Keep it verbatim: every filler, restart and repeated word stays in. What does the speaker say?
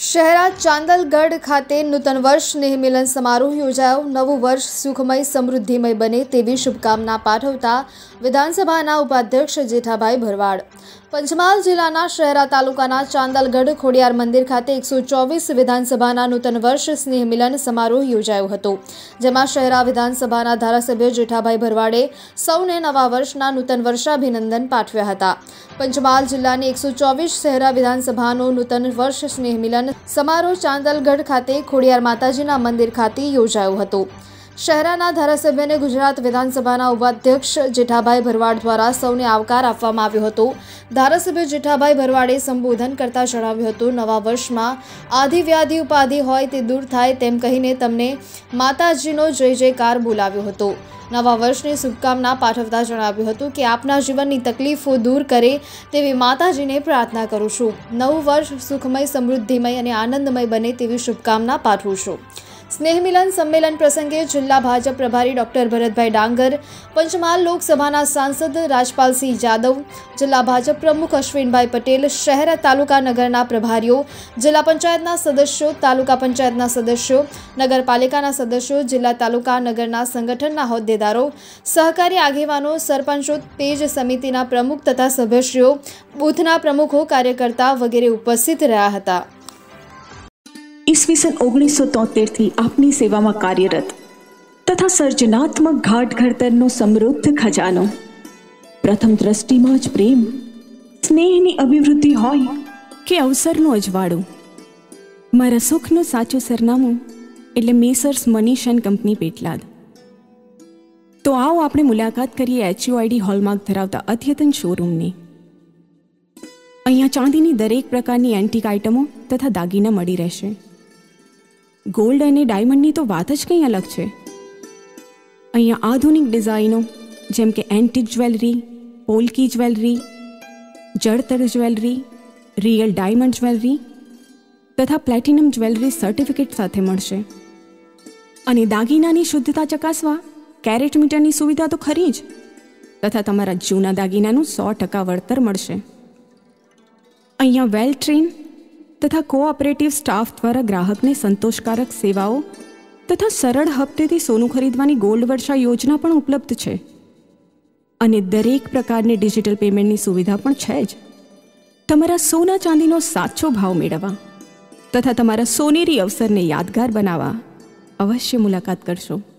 શહેરા ચાંદલગઢ ખાતે નૂતન વર્ષ સ્નેહ મિલન સમારોહ યોજાયો। નવું વર્ષ સુખમય સમૃદ્ધિમય બને તેવી શુભકામના પાઠવતા વિધાનસભાના ઉપાધ્યક્ષ જેઠાભાઈ ભરવાડ। પંચમહાલ જિલ્લાના શહેરા તાલુકાના ચાંદલગઢ ખોડિયાર મંદિર ખાતે એકસો ચોવીસ વિધાનસભાના નૂતન વર્ષ સ્નેહ મિલન સમારોહ યોજાયો હતો, જેમાં શહેરા વિધાનસભાના ધારાસભ્ય જેઠાભાઈ ભરવાડે સૌને નવા વર્ષના નૂતન વર્ષાભિનંદન પાઠવ્યા હતા। પંચમહાલ જિલ્લાની એકસો ચોવીસ શહેરા વિધાનસભાનો નૂતન વર્ષ સ્નેહ મિલન સમારોહ ચાંદલગઢ ખાતે ખોડિયાર માતાજીના મંદિર ખાતે યોજાયો હતો। શહેરાના ધારાસભ્યને ગુજરાત વિધાનસભાના ઉપાધ્યક્ષ જેઠાભાઈ ભરવાડ દ્વારા સૌને આવકાર આપવામાં આવ્યો હતો। ધારાસભ્ય જેઠાભાઈ ભરવાડે સંબોધન કરતા જણાવ્યું હતું, નવા વર્ષમાં આધિ વ્યાધિ ઉપાધિ હોય તે દૂર થાય તેમ કહીને તમને માતાજીનો જય જયકાર બોલાવ્યો હતો। નવા વર્ષની શુભકામના પાઠવતા જણાવ્યું હતું કે આપના જીવનની તકલીફો દૂર કરે તેવી માતાજીને પ્રાર્થના કરું છું। નવું વર્ષ સુખમય સમૃદ્ધિમય અને આનંદમય બને તેવી શુભકામના પાઠવું છું। સ્નેહ મિલન સંમેલન પ્રસંગે જિલ્લા ભાજપ પ્રભારી ડોક્ટર ભરતભાઈ ડાંગર, પંચમહાલ લોકસભાના સાંસદ રાજપાલસિંહ જાદવ, જિલ્લા ભાજપ પ્રમુખ અશ્વિનભાઈ પટેલ, શહેરા તાલુકા નગરના પ્રભારીઓ, જિલ્લા પંચાયતના સદસ્યો, તાલુકા પંચાયતના સદસ્યો, નગરપાલિકાના સદસ્યો, જિલ્લા તાલુકા નગરના સંગઠનના હોદ્દેદારો, સહકારી આગેવાનો, સરપંચો, પેજ સમિતિના પ્રમુખ તથા સભ્યશ્રીઓ, બૂથના પ્રમુખો, કાર્યકર્તા વગેરે ઉપસ્થિત રહ્યા હતા। ઈસવીસન ઓગણીસો તોતેર થી આપની સેવામાં કાર્યરત તથા સર્જનાત્મક ઘાટ ઘડતરનો સમૃદ્ધ ખજાનો। પ્રથમ દ્રષ્ટિમાં જ પ્રેમ સ્નેહની અભિવૃદ્ધિ હોય કે અવસરનું અજવાળું, મારા સુખનું સાચું સરનામું એટલે messrs Manish and company Petlad. તો આવો આપણે મુલાકાત કરીએ એચયુઆઈડી હોલમાર્ક ધરાવતા અદ્યતન શોરૂમની। અહીંયા ચાંદીની દરેક પ્રકારની એન્ટિક આઇટમો તથા દાગીના મળી રહેશે। ગોલ્ડ અને ડાયમંડની તો વાત જ કંઈ અલગ છે। અહીંયા આધુનિક ડિઝાઇનો જેમ કે એન્ટિક જ્વેલરી, પોલ્કી જ્વેલરી, જળતર જ્વેલરી, રિયલ ડાયમંડ જ્વેલરી તથા પ્લેટિનમ જ્વેલરી સર્ટિફિકેટ સાથે મળશે। અને દાગીનાની શુદ્ધતા ચકાસવા કેરેટ મીટરની સુવિધા તો ખરી જ, તથા તમારા જૂના દાગીનાનું સો ટકા વળતર મળશે। અહીંયા વેલ ટ્રેન તથા કોઓપરેટિવ સ્ટાફ દ્વારા ગ્રાહકને સંતોષકારક સેવાઓ તથા સરળ હપ્તેથી સોનું ખરીદવાની ગોલ્ડ વર્ષા યોજના પણ ઉપલબ્ધ છે। અને દરેક પ્રકારની ડિજિટલ પેમેન્ટની સુવિધા પણ છે જ। તમારા સોના ચાંદીનો સાચો ભાવ મેળવવા તથા તમારા સોનેરી અવસરને યાદગાર બનાવવા અવશ્ય મુલાકાત કરશો।